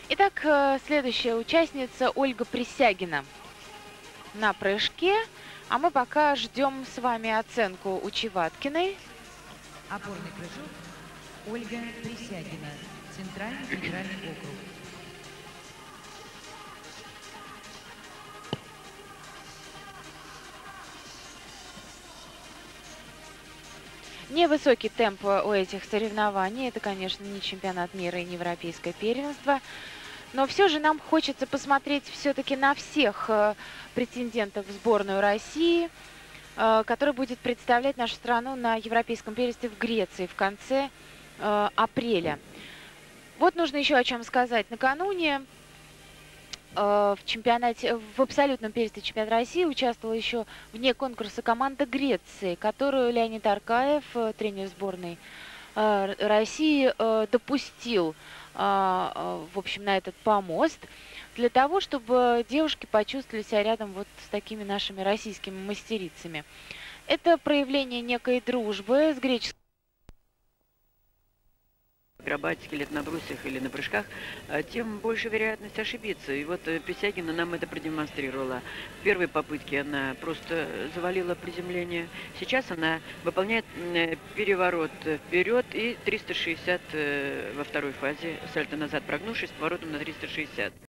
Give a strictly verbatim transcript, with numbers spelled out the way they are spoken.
Итак, э, следующая участница Ольга Присягина на прыжке. А мы пока ждем с вами оценку у Чеваткиной. Опорный прыжок. Ольга Присягина. Центральный федеральный округ. Невысокий темп у этих соревнований. Это, конечно, не чемпионат мира и не европейское первенство. Но все же нам хочется посмотреть все-таки на всех э, претендентов в сборную России, э, который будет представлять нашу страну на европейском первенстве в Греции в конце э, апреля. Вот нужно еще о чем сказать. Накануне в чемпионате, в абсолютном первенстве чемпионата России участвовала еще вне конкурса команда Греции, которую Леонид Аркаев, тренер сборной России, допустил, в общем, на этот помост для того, чтобы девушки почувствовали себя рядом вот с такими нашими российскими мастерицами. Это проявление некой дружбы с греческой акробатике, или на брусьях, или на прыжках, тем больше вероятность ошибиться. И вот Присягина нам это продемонстрировала. В первой попытке она просто завалила приземление. Сейчас она выполняет переворот вперед и триста шестьдесят во второй фазе, сальто назад прогнувшись, поворотом на триста шестьдесят.